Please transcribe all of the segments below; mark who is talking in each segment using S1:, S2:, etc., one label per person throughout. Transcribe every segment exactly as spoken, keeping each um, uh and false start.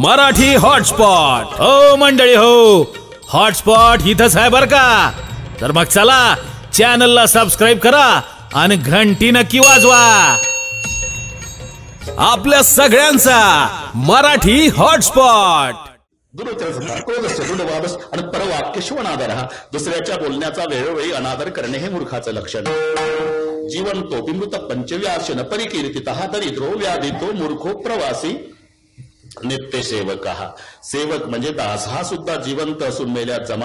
S1: Marathi hotspot. हो मंडळी हो, हॉटस्पॉट इथंच आहे बर का। तर मग चला चॅनलला सबस्क्राईब करा आणि घंटी नक्की वाजवा। आपल्या सगळ्यांचा मराठी हॉटस्पॉट।
S2: आणि परवाक्य शिवनादर हा दुसऱ्याच्या बोलण्याचा वेळोवेळी अनादर करणे हे मूर्खाचं लक्षण। जीवंतो बिमृत पंचव्याशन परिकीर्तितः दरिद्रो व्याधितो मूर्खो प्रवासी नित्य सेवक। हा सेवक म्हणजे दास, हा सुद्धा जिवंत असून मेल्यात जमा।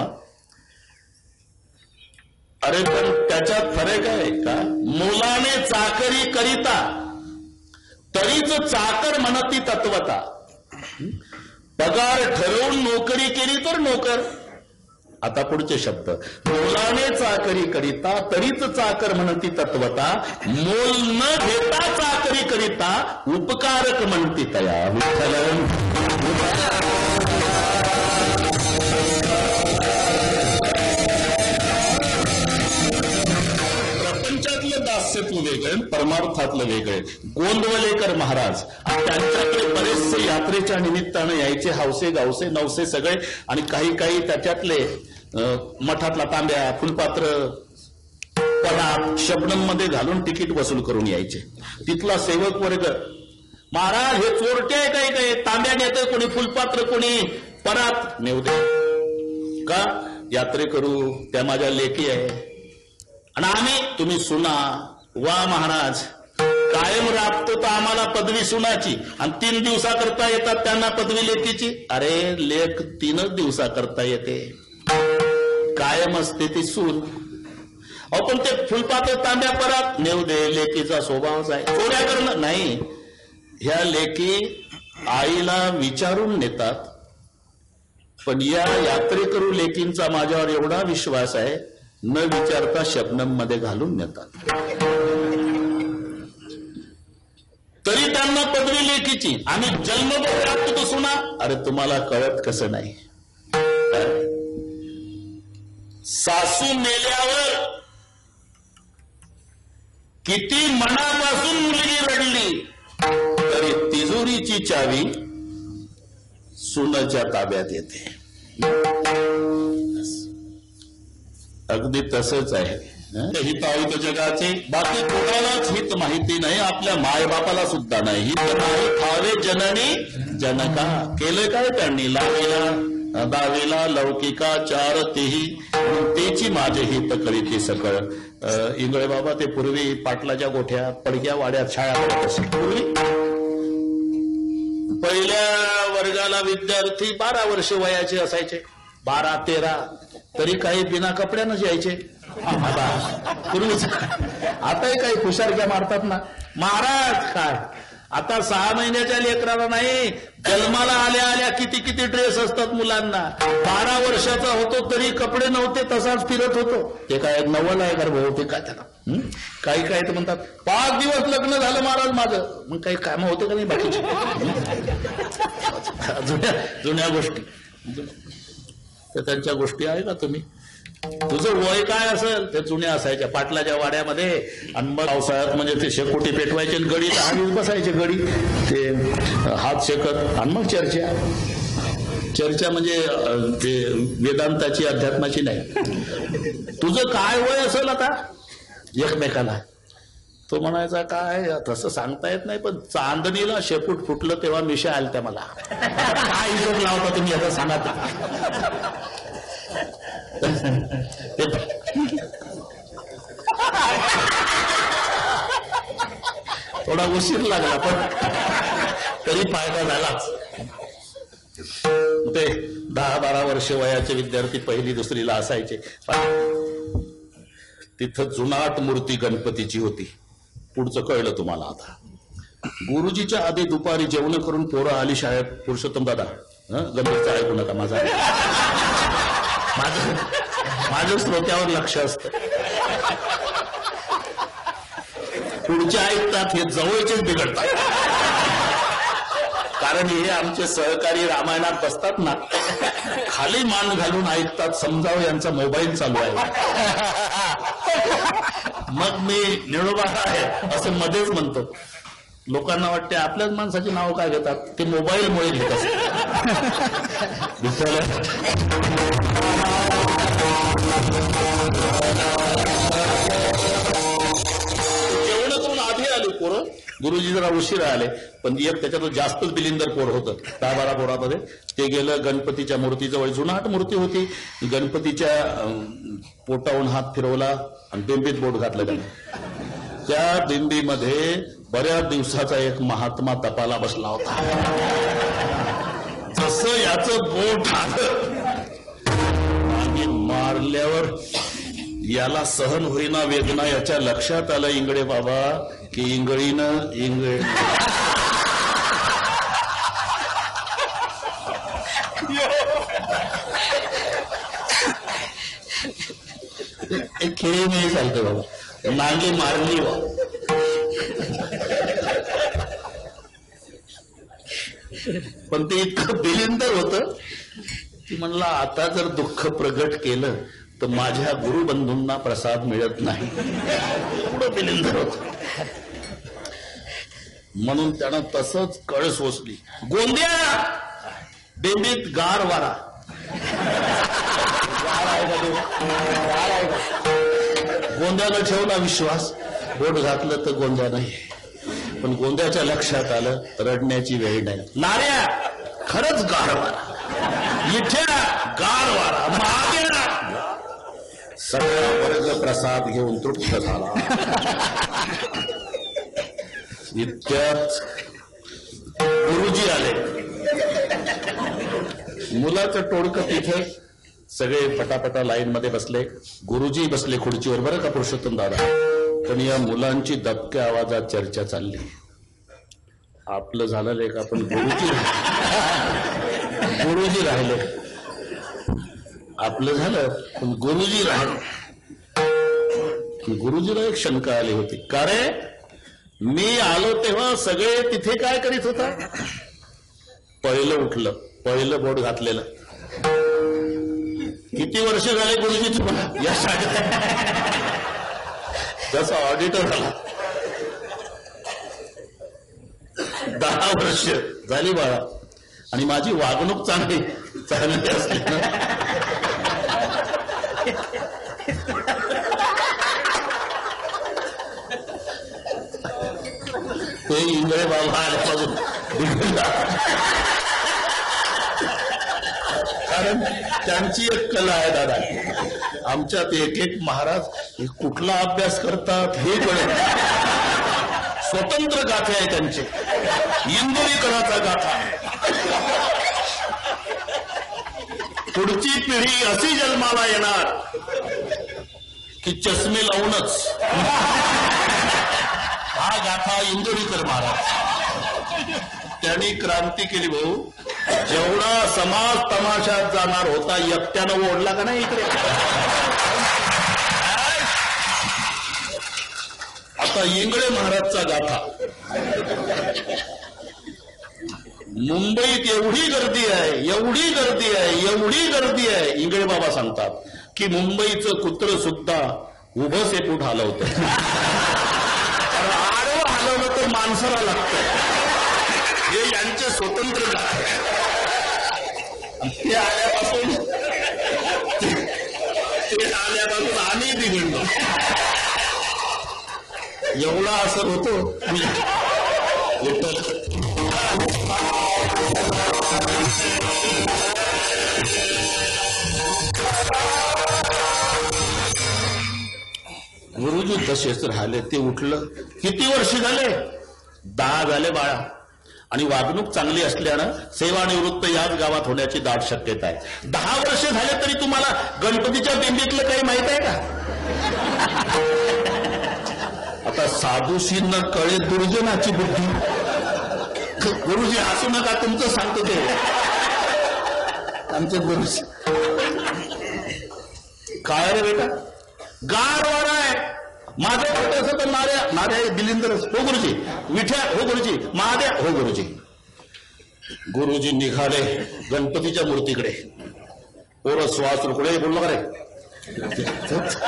S2: अरे पण त्याच्यात फरक आहे का? मुलाने चाकरी करिता तरीच चाकर म्हणती तत्वता। पगार ठरवून नोकरी केली तर नोकर। आता पुढचे शब्द, मोलाने चाकरी करिता तरीच चाकर म्हणती तत्वता। मोल न घेता चाकरी करिता उपकारक म्हणती तया विठ्ठल। प्रपंचातलं दास्यत्व वेगळे, परमार्थातलं वेगळे। गोंदवलेकर महाराज त्यांच्याकडे बरेचसे यात्रेच्या निमित्तानं यायचे, हौसे गावसे नवसे सगळे। आणि काही काही त्याच्यातले मठातला तांब्या, फुलपात्र, परात, शबनम मध्ये घालून तिकीट वसूल करून यायचे। तिथला सेवक वर्ग, महाराज हे चोरटे आहे काही काही, तांब्या नेते कोणी, फुलपात्र कोणी, परात नेऊ दे का? यात्रे करू, त्या माझ्या लेकी आहे आणि आम्ही तुम्ही सुना। वा महाराज, कायम राबतो तर आम्हाला पदवी सुनाची आणि तीन दिवसा करता येतात त्यांना पदवी लेकीची। अरे लेख तीनच दिवसा करता येते, कायम असते ती सून। अहो पण ते फुलपात्र तांब्या परत नेऊ दे, लेकीचा स्वभावच आहे। चोऱ्या करणं नाही, ह्या लेकी आईला विचारून नेतात। पण या यात्रेकरू लेकींचा माझ्यावर एवढा विश्वास आहे, न विचारता शबनम मध्ये घालून नेतात, तरी त्यांना पदवी लेकीची। आणि जन्मभर राबतो तो सुना। अरे तुम्हाला कळत कसं नाही? सासू मेल्यावर किती मनापासून मुलगी रडली तरी तिजोरीची चावी सुनाच्या ताब्यात येते। अगदी तसंच आहे। हित आयुत जगाचे बाकी कोणालाच हित माहिती नाही, आपल्या मायबापाला सुद्धा नाही। हित नाही ठावे जननी जनका, केलं काय त्यांनी लावेला दावेला लौकिका चार तेही तेची माझे हित करीती सकळ। इंगळे बाबा ते पूर्वी पाटलाच्या गोठ्यात पडक्या वाड्यात शाळा करत असे। पूर्वी पहिल्या वर्गाला विद्यार्थी बारा वर्ष वयाचे असायचे, बारा तेरा, तरी काही बिना कपड्यानंच यायचे पूर्वीच। आताही काही खुशारक्या मारतात ना महाराज। काय आता सहा महिन्याच्या लेकराला नाही, जन्माला आल्या आल्या किती किती ड्रेस असतात मुलांना। बारा वर्षाचा होतो तरी कपडे नव्हते, तसाच फिरत होतो। ते काय नवल आहे गर्भ होते काय त्याला? काही काय तर म्हणतात पाच दिवस लग्न झालं महाराज माझं, मग काही काम होते का नाही बाकीचे? जुन्या जुन्या गोष्टी, तर त्यांच्या गोष्टी आहे का तुम्ही? तुझं वय काय असेल ते जुन्या असायच्या पाटलाच्या वाड्यामध्ये। आणि मग पावसाळ्यात म्हणजे ते शेकोटी पेटवायचे, गडी आधीच बसायचे, गडी ते हात शेकत। आणि मग चर्चा चर्चा म्हणजे ते वेदांताची अध्यात्माची नाही। तुझं काय वय असेल आता एकमेकाला? तो म्हणायचा काय तसं सांगता येत नाही, पण चांदणीला शेपूट फुटलं तेव्हा मिशा आल्या त्या मला। काय हिशोब लावता तुम्ही आता सांगा? थोडा उशीर लागला पण तरी फायदा झालाच। ते दहा बारा वर्ष वयाचे विद्यार्थी पहिली दुसरीला असायचे। तिथं जुनाट मूर्ती गणपतीची होती। पुढचं कळलं तुम्हाला आता। गुरुजीच्या आधी दुपारी जेवण करून पोरं आली शाळेत। पुरुषोत्तम दादा गणपतीचा ऐकू नका, माझा माझं माझं श्रोत्यावर लक्ष असतं। पुढच्या ऐकतात हे जवळचेच बिघडतात, कारण हे आमचे सहकारी रामायणात बसतात ना, खाली मान घालून ऐकतात, समजावं यांचा मोबाईल चालू आहे। मग मी निळोबा आहे असं मध्येच म्हणतो, लोकांना वाटते आपल्याच माणसाची नावं काय घेतात, ते मोबाईलमुळे घेत असतात. जेवण करून आधी आले पोरं, गुरुजी जरा उशिरा आले, पण एक त्याच्यात जास्तच बिलिंदर पोर होतं दहा बारा पोरामध्ये. ते गेलं गणपतीच्या मूर्तीजवळ, जुनाट मूर्ती होती, गणपतीच्या पोटावून हात फिरवला आणि बिंबीत बोट घातलं त्याने. त्या बिंबीमध्ये बऱ्याच दिवसाचा एक महात्मा तपाला बसला होता. जसं याचं बोट आलं आणि मारल्यावर याला सहन होईना वेदना. याच्या लक्षात आलं इंगळे बाबा की इंगळीनं इंगळे खेळ नाही चालतं बाबा, नांगी मारली बा. पण ते इतकं बिलिंदर होतं की म्हणला आता जर दुःख प्रगट केलं तर माझ्या गुरुबंधूंना प्रसाद मिळत नाही. एवढं बिलिंदर होत. म्हणून त्यानं तसंच कळस ओसली. गोंद्या बेंबीत गार वारा. गोंद्यानं ठेवला विश्वास, बोट घातलं तर गोंद्या नाही. पण गोंद्याच्या लक्षात आलं रडण्याची वेळ नाही. नाऱ्या खरंच गार वारा, इथ्या गार वारा, महादेवा. सगळा वर्ग प्रसाद घेऊन तृप्त झाला. इतक्यात गुरुजी आले. मुलाचं टोळकं तिथे, सगळे पटापटा लाईन मध्ये बसले. गुरुजी बसले खुर्चीवर, बरं का पुरुषोत्तम दादा. पण या मुलांची दबक्या आवाजात चर्चा चालली. आपलं झालं का, पण गुरुजी गुरुजी राहिले. आपलं झालं पण गुरुजी राहिले. गुरुजीला एक शंका आली होती. का रे, मी आलो तेव्हा सगळे तिथे काय करीत होता? पहिलं उठलं, पहिलं बोट घातलेलं. किती वर्ष झाले गुरुजी तुम्हाला या शाळेत? जसा ऑडिटर झाला. दहा वर्ष झाली बाळा, आणि माझी वागणूक चांगली चांगली असली ना. ते इंगळे बाबा आल्यापासून कारण त्यांची एक कला आहे दादा. आमच्यात एक एक महाराज कुठला अभ्यास करतात हे कळत. स्वतंत्र गाथे आहे त्यांचे, इंदोरीकराचा गाथा. पुढची पिढी अशी जन्माला येणार की चष्मे लावूनच. हा गाथा इंदोरीकर महाराज. त्यांनी क्रांती केली भाऊ. जेवढा समाज तमाशात जाणार होता एकट्यानं ओढला का नाही इकडे. आता इंगळे महाराजचा गाथा. मुंबईत एवढी गर्दी आहे, एवढी गर्दी आहे, एवढी गर्दी आहे. इंगळे बाबा सांगतात की मुंबईचं कुत्र सुद्धा उभं सेपूट हलवतं. आडवं हलवलं तर माणसाला लागतं. हे यांचे स्वतंत्र गाथ. ते आल्यापासून ते आल्यापासून आम्ही बिघडलो. एवढा असर होतो. गुरुजी तसेच राहिले. ते उठलं. किती वर्ष झाले? दहा झाले बाळा. आणि वागणूक चांगली असल्यानं सेवानिवृत्त याच गावात होण्याची दाट शक्यता आहे. दहा वर्ष झाले तरी तुम्हाला गणपतीच्या बिंबीतलं काही माहित आहे का? आता साधूशींना कळे दुर्जनाची बुद्धी. गुरुजी हसू नका, तुमचं सांगतो ते. आमचे गुरुजी काय रे बेटा, गार वारा आहे. माझं वाटत असं तर नाऱ्या नाऱ्या बिलिंदरच. हो गुरुजी. विठ्या. हो गुरुजी. महाद्या. हो गुरुजी. गुरुजी निघाले गणपतीच्या मूर्तीकडे. पोरं श्वास रुकडे. बोललो का रे?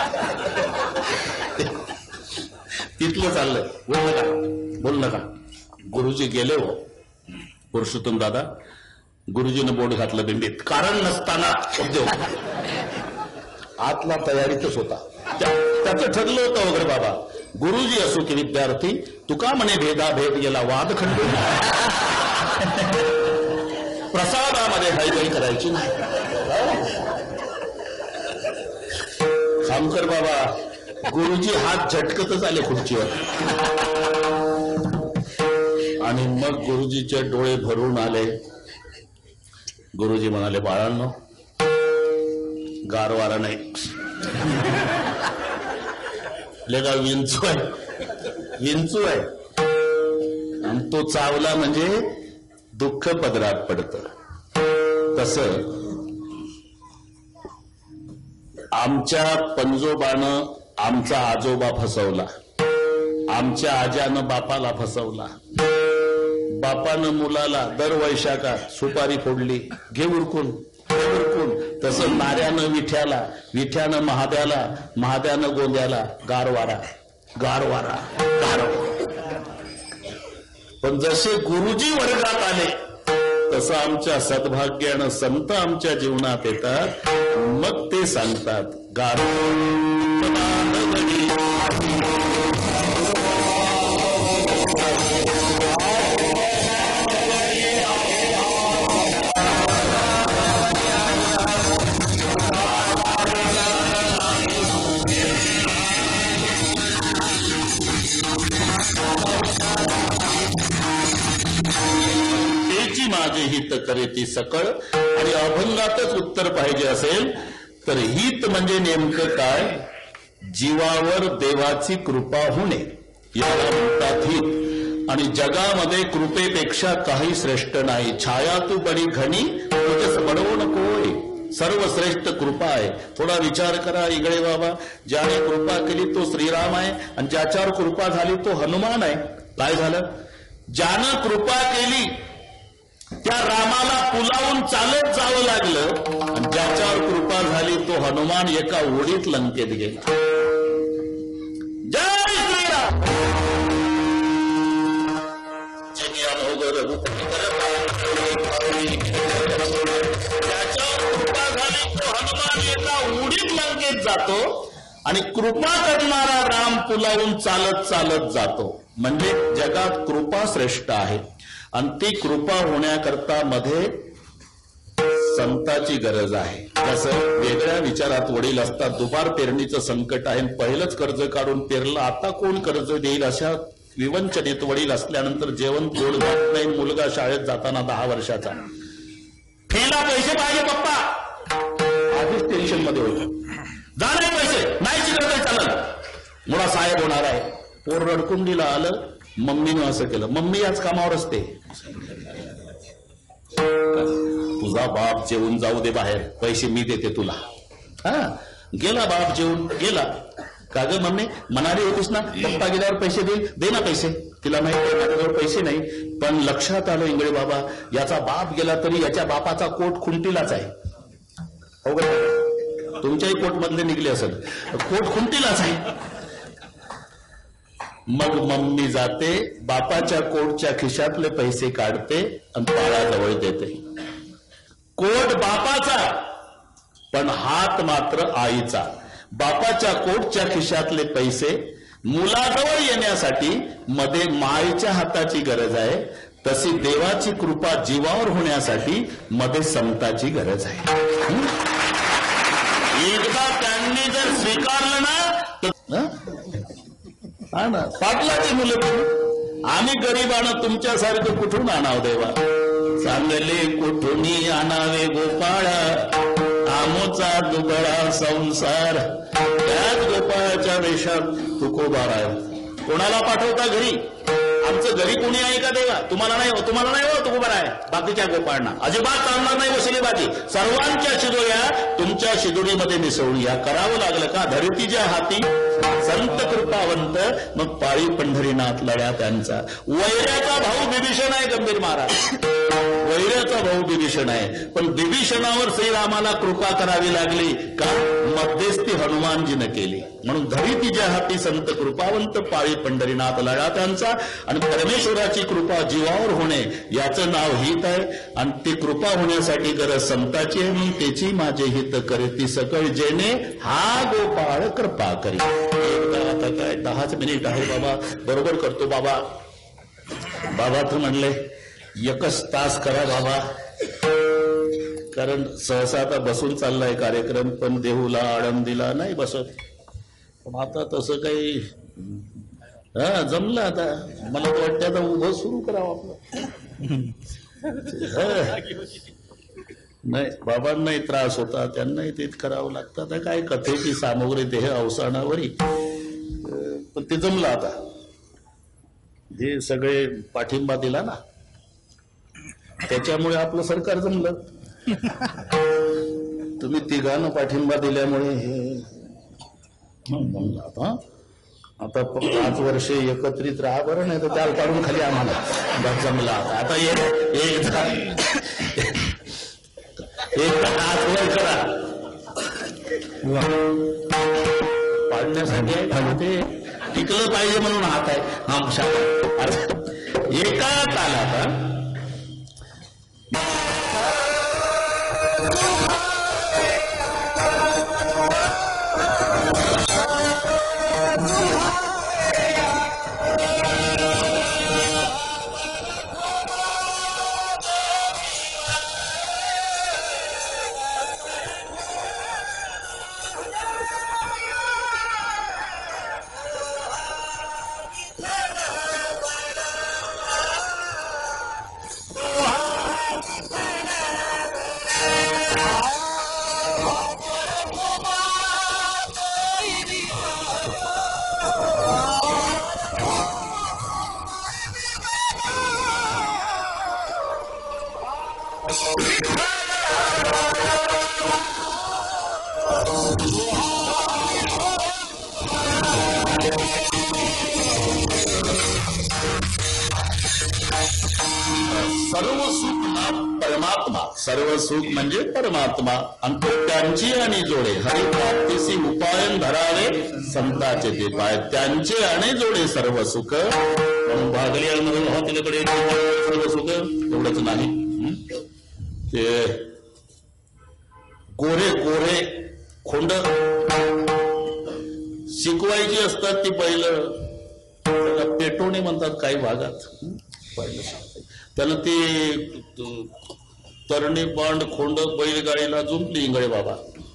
S2: तिथलं चाललंय. बोल नका, बोल नका. गुरुजी गेले हो पुरुषोत्तम दादा. गुरुजीनं बोट घातलं दिंडीत, कारण नसताना उद्योग आतला तयारीतच होता. त्याचं ठरलं होतं वगैरे बाबा, गुरुजी असो की विद्यार्थी, तुका म्हणे भेदा भेद गेला वाद खंडू, प्रसादामध्ये हळहळ करायची नाही. खामकर बाबा गुरुजी हात झटकतच आले खुर्चीवर आणि मग गुरुजीचे डोळे भरून आले. गुरुजी म्हणाले, बाळांनो गारवारा नाही, लेगा विंचू आहे, विंचू आहे, आणि तो चावला म्हणजे दुःख पदरात पडतं. तसं आमच्या पंजोबानं आमचा आजोबा फसवला, आमच्या आज्यानं बापाला फसवला, बापानं मुलाला दर वैशाखात सुपारी फोडली, घे उरकून घे उरकून. तसं नाऱ्यानं विठ्याला, विठ्यानं महाद्याला, महाद्यानं गोंद्याला गारवारा गारवारा गारवारा. पण जसे गुरुजी वर्गात आले तसं आमच्या सद्भाग्यानं संत आमच्या जीवनात येतात. मग ते सांगतात गारवारा. माझे हित करे ती सकळ. आणि अभंगातच उत्तर पाहिजे असेल तर हित म्हणजे नेमकं काय? जीवावर देवाची कृपा होणे याला म्हणतात हित. आणि जगामध्ये कृपेपेक्षा काही श्रेष्ठ नाही. छाया तू बडी घणी तुझस बडवू नकोय, सर्वश्रेष्ठ कृपा आहे. थोडा विचार करा इगळे बाबा, ज्याने कृपा केली तो श्रीराम आहे आणि ज्याच्यावर कृपा झाली तो हनुमान आहे. काय झालं? ज्यानं कृपा केली त्या रामाला पुलावून चालत जावं लागलं आणि ज्याच्यावर कृपा झाली तो हनुमान एका ओढीत लंकेत गेला. जय श्रीराम. ज्याच्यावर कृपा झाली तो हनुमान एका ओढीत लंकेत जातो आणि कृपा करणारा राम पुलावून चालत चालत जातो. म्हणजे जगात कृपा श्रेष्ठ आहे. आणि ती कृपा होण्याकरता मध्ये संताची गरज आहे. जसं वेगळ्या विचारात वडील असतात, दुबार पेरणीचं संकट आहे, पहिलंच कर्ज काढून पेरलं, आता कोण कर्ज देईल, अशा विवंचनेत वडील असल्यानंतर जेवण पोट जात नाही. मुलगा शाळेत जाताना दहा वर्षाचा, फीला पैसे पाहिजे पप्पा, आधीच टेन्शन मध्ये होतो. जा नाही पैसे नाही शिकवत नाही चालत, मुळा साहेब होणार आहे. पोर रडकुंडीला आलं, मम्मीनं असं केलं, मम्मी आज कामावर असते, तुझा बाप जेवून जाऊ दे बाहेर, पैसे मी देते तुला. हा गेला बाप जेवून गेला. का ग मम्मी म्हणाली होतीस ना पप्पा गेल्यावर पैसे देईल, दे ना पैसे. तिला माहिती माझ्याजवळ पैसे नाही, पण लक्षात आलं इंगळे बाबा याचा बाप गेला तरी याच्या बापाचा कोट खुंटीलाच आहे. हो ग, तुमच्याही कोट मधले निघले असेल, कोट खुंटीलाच आहे. मग मम्मी जाते, बापाच्या कोटच्या खिशातले पैसे काढते आणि बाळाजवळ देते. कोट बापाचा पण हात मात्र आईचा. बापाच्या कोटच्या खिशातले पैसे मुलाजवळ येण्यासाठी मध्ये मायेच्या हाताची गरज आहे, तशी देवाची कृपा जीवावर होण्यासाठी मध्ये संताची गरज आहे. एकदा त्यांनी जर स्वीकारलं ना तर हा ना, पाटलाची मुलं आम्ही गरिबानं तुमच्यासारखं कुठून आणावं देवा, चांगले कुठूनही आणावे गोपाळा, आमोचा दुबळा संसार. त्याच गोपाळाच्या वेशात तुकोबार आहे. कोणाला पाठवता घरी? आमचं घरी कोणी आहे का देवा? तुम्हाला नाही हो, तुम्हाला नाही हो तुकोबार आहे. बाकीच्या गोपाळांना अजिबात चालणार नाही. वशिली बाकी सर्वांच्या शिदोऱ्या तुमच्या शिदोरीमध्ये मिसळून या. करावं लागलं का? धरतीच्या हाती संत कृपावंत, मग पाळी पंढरीनाथ लढ्या त्यांचा. वैऱ्याचा भाऊ बिभीषण आहे गंभीर महाराज, वैऱ्याचा भाऊ बिभीषण आहे. पण बिभीषणावर श्रीरामाला कृपा करावी लागली का? मध्यस्थी हनुमानजीनं केली. म्हणून धरी तिच्या हाती संत कृपावंत पाळी पंढरीनाथ लढा त्यांचा. आणि परमेश्वराची कृपा जीवावर होणे याचं नाव हित आहे. आणि ती कृपा होण्यासाठी गरज संताची आहे. म्हणून त्याची माझे हित करे ती सकळ जेणे हा गोपाळ कृपा करी. आता काय दहाच मिनिट आहे बाबा, बरोबर करतो बाबा. बाबा तर म्हणले एकच तास करा बाबा, कारण सहसा आता बसून चाललाय कार्यक्रम, पण देहूला आळंदीला नाही बसत. पण आता तसं काही हा जमलं. आता मला तर वाटतं आता उभं सुरू करावं आपलं. नाही बाबांनाही त्रास होता, त्यांनाही तेच करावं लागतं. आता काय कथेची सामग्री देह अवसानावरी, पण ते जमलं. आता जे सगळे पाठिंबा दिला ना त्याच्यामुळे आपलं सरकार जमलं. तुम्ही तिघांना पाठिंबा दिल्यामुळे हे जमलं. आता आता पाच वर्षे एकत्रित राहा बरं, नाही तर त्याला काढून खाली आम्हाला जमला. आता एक एक हात वर करा पाडण्यासाठी. ते टिकलं पाहिजे म्हणून हात आहे. हा एका तालात सर्व सुख परमात्मा, सर्व सुख म्हणजे परमात्मा. आणि तो त्यांची आणि जोडे हरिप्राप्तीसी उपायन धरावे संताचे ते पाय. त्यांचे आणि जोडे सर्व सुख. म्हणून भागली तिकडे सर्व सुख एवढंच नाही. ते गोरे गोरे खोंड शिकवायची असतात ती पहिलं पेटोणे म्हणतात काही भागात. पहिलं त्याला ते तरणी बांड खोंड बैलगाडीला जुंपली इंगळे बाबा.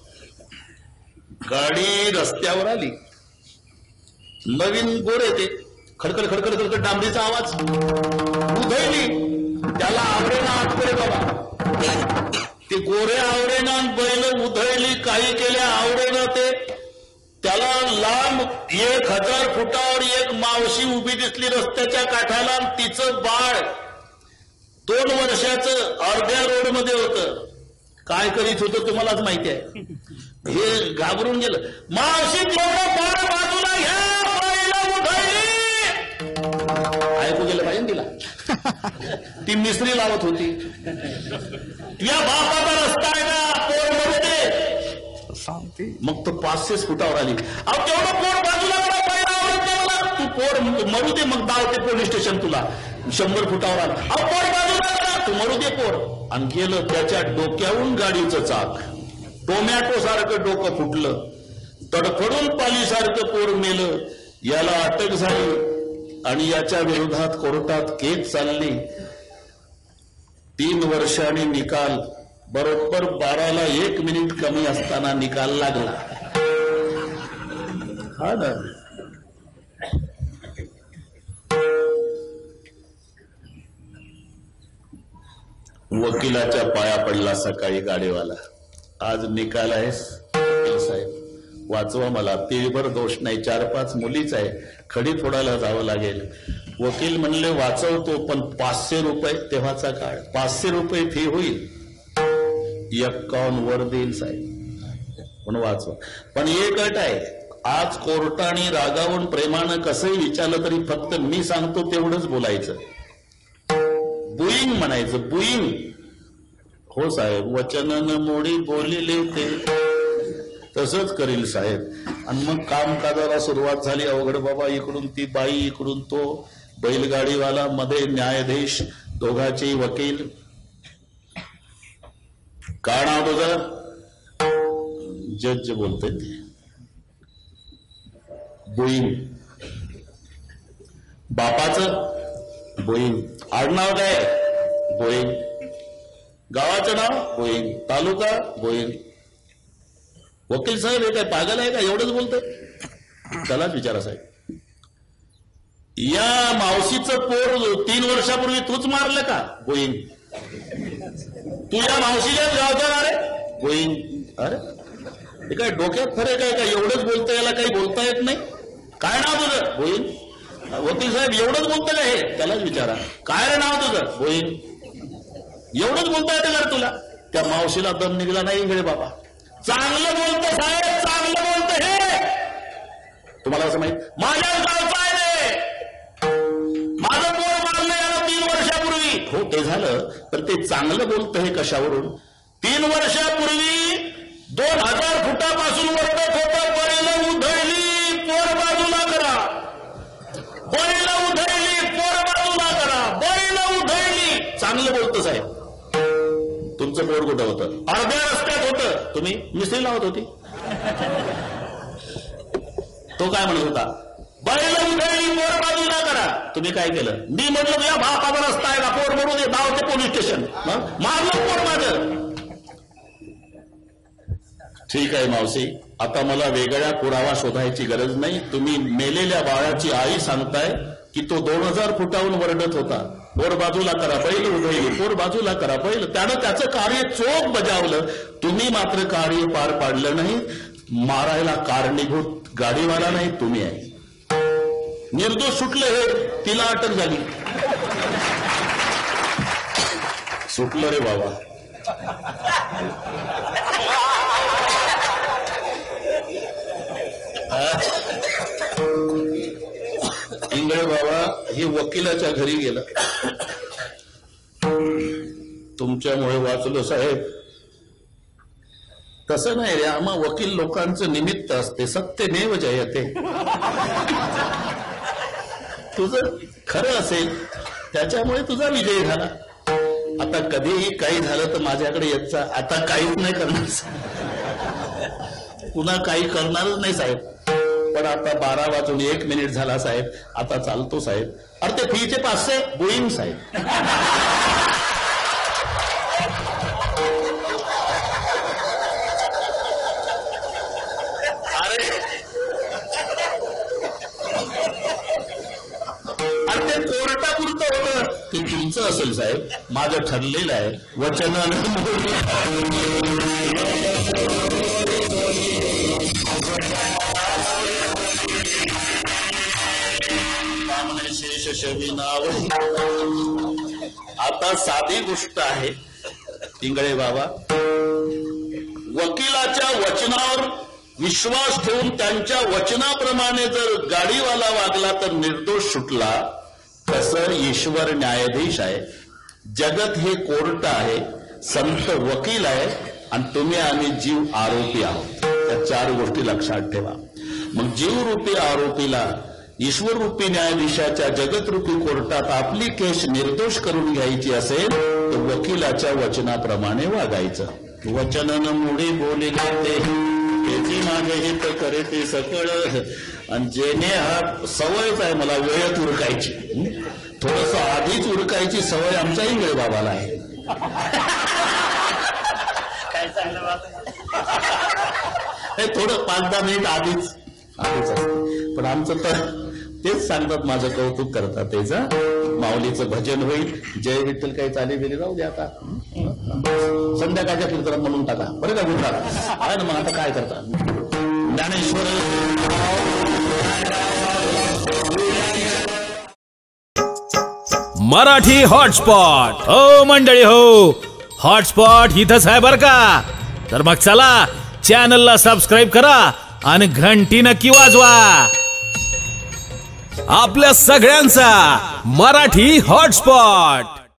S2: गाडी रस्त्यावर आली, नवीन गोरे ते खडखड खडखड खडखड डांबरीचा आवाज उधळली. त्याला आवडेना आठवडे बाबा. ते गोरे आवडेना बैल उधळली, काही केल्या आवडेना. ते त्याला लांब एक हजार फुटावर एक मावशी उभी दिसली रस्त्याच्या काठाला. तिचं बाळ दोन वर्षाचं अर्ध्या रोड मध्ये होतं. काय करीत होतं तुम्हालाच माहिती आहे. हे घाबरून गेलं. मावशी बाळ बाजूला घ्या, ऐकू गेलं पाहिजे तिला. ती मिस्त्री लावत होती. या बापाचा रस्ता आहे ना पोर मध्ये सांगते. मग तो पाचशेच फुटावर आली. अहो तेवढं पोर बाजूला तू पोर मरू दे, मग दावते पोलीस स्टेशन तुला. शंभर फुटावर आला. अहो पोर बाजूला तू मरू दे पोर. आणि गेलं त्याच्या डोक्यावरून गाडीचं चाक. टोमॅटो सारखं डोकं फुटलं. तडफडून पालीसारखं पोर मेलं. याला अटक झाली आणि याच्या विरोधात कोर्टात केस चालली. तीन वर्षांनी निकाल. बरोबर बाराला एक मिनिट कमी असताना निकाल लागला. हा ना. वकिलाच्या पाया पडला सकाळी गाडीवाला. आज निकाल आहे साहेब, वाचवा मला. तेळभर दोष नाही, चार पाच मुलीच आहे. खडी फोडायला जावं लागेल. वकील म्हणले वाचवतो, पण पाचशे रुपये तेव्हाचा काळ पाचशे रुपये फी होईल. एक्कावन्न वर देईल साहेब, पण वाचवा. पण एक अट आहे, आज कोर्टाने रागावून प्रेमानं कसंही विचारलं तरी फक्त मी सांगतो तेवढंच बोलायचं. बुईंग म्हणायचं, बुईंग. हो साहेब, वचनन मोडी बोलिले ते तसंच करील साहेब. आणि मग कामकाजाला सुरुवात झाली. अवघड बाबा, इकडून ती बाई, इकडून तो बैलगाडीवाला, मध्ये न्यायाधीश, दोघांचे वकील. काय नाव तुझं? जज बोलतोय ते. बोईन. बापाचं बोईन. आडनाव काय? बोईन. गावाचं नाव बोईन. तालुका बोईन. वकील साहेब हे काय पागल आहे का? एवढंच बोलतोय? त्यालाच विचारा साहेब, या मावशीचं पोर तीन वर्षापूर्वी तूच मारलं का? बोईन. तू या मावशीच्या गावचा रे? बोईन. अरे हे काय डोक्यात फरक आहे का? एवढंच बोलतोय, याला काही बोलता येत नाही? काय नाव तुझं? बोईन. वकील साहेब एवढंच बोलतं का हे? त्यालाच विचारा, काय रे नाव तुझं? बोईन. एवढंच बोलता येतं का तुला? त्या मावशीला दम निघला नाही इकडे बाबा. चांगलं बोलतं साहेब, चांगलं बोलतं हे. तुम्हाला असं माहित? माझ्या गावचं आहे रे, माझं पोर मारलं याला तीन वर्षापूर्वी. हो ते झालं, पण ते चांगलं बोलतं हे कशावरून? तीन वर्षापूर्वी दोन हजार फुटापासून वरडत होतं, बैल उधळली पोर बाजूला करा, बैल उधळली पोर बाजूला करा, बैल उधळली. चांगलं बोलतं साहेब. तुमचं पोर कुठं होतं? अर्ध्या रस्त्यात होतं. तुम्ही मिसळी लावत होती. तो काय म्हणत होता? बैल उधळली पोर बाजूला करा. तुम्ही काय केलं? मी म्हटलं तुझ्या बापाचा रस्ता आहे का? पोर म्हणून दे, नाव ते पोलीस स्टेशन. मारलं पोर माझं. ठीक आहे मावशी, आता मला वेगळा पुरावा शोधायची गरज नाही. तुम्ही मेलेल्या बाळाची आई सांगताय की तो दोन हजार फुटाहून वरडत होता, पोर बाजूला करा, बैल उधळली, पोर बाजूला करा, बैल. त्यानं त्याचं कार्य चोख बजावलं. तुम्ही मात्र कार्य पार पाडलं नाही. मारायला कारणीभूत गाडीवाला नाही, तुम्ही आहे. निर्दोष सुटलं हे, तिला अटक झाली. सुटलं रे बाबा. इंगळे बाबा हे वकिलाच्या घरी गेलं. तुमच्यामुळे वाचलो साहेब. तसं नाही रे, आम्हा वकील लोकांचं निमित्त असते. सत्यमेव जयते. तुझं खरं असेल त्याच्यामुळे तुझा विजय झाला. आता कधीही काही झालं तर माझ्याकडे यायचा. आता काहीच नाही करणार, पुन्हा काही करणारच नाही साहेब. पण आता बारा वाजून एक मिनिट झाला साहेब, आता चालतो साहेब. अरे ते फीचे पाचशे बोईंग साहेब. अरे अरे ते कोर्टापुरतं होतं, ते तुमचं असेल साहेब. माझं ठरलेलं आहे वचनानं. आता साधी गोष्ट आहे इंगळे बाबा. वकिलाच्या वचनावर विश्वास ठेवून त्यांच्या वचनाप्रमाणे जर गाडीवाला वागला तर निर्दोष सुटला. तसं ईश्वर न्यायाधीश आहे, जगत हे कोर्ट आहे, संत वकील आहे, आणि तुम्ही आम्ही जीव आरोपी आहोत. त्या चार गोष्टी लक्षात ठेवा. मग जीवरूपी आरोपीला ईश्वररूपी न्यायाधीशाच्या जगतरूपी कोर्टात आपली केस निर्दोष करून घ्यायची असेल तर वकिलाच्या वचनाप्रमाणे वागायचं. वचनन मुडी बोलिले ते त्याची माझे हित करे ते सकळ. आणि जेने हा सवयच आहे मला वेळेत उरकायची, थोडस आधीच उरकायची सवय आमच्या इंगळे बाबाला आहे. हे थोडं पाच दहा मिनिट आधीच आधीच असते. पण आमचं तर तेच सांगतात, माझं कौतुक करतात. त्याचं माऊलीचं भजन होईल. जय विठ्ठल काही चाली बेली जाऊ द्या. आता संध्याकाळच्या कीर्तनात म्हणून टाका बरं का गुंडा आहे ना. मग आता काय करता ज्ञानेश्वर.
S1: मराठी हॉटस्पॉट. हो मंडळी हो, हॉटस्पॉट इथंच आहे बर का. तर मग चला चॅनलला सबस्क्राईब करा आणि घंटी नक्की वाजवा. आपल्या सगळ्यांचा मराठी हॉटस्पॉट.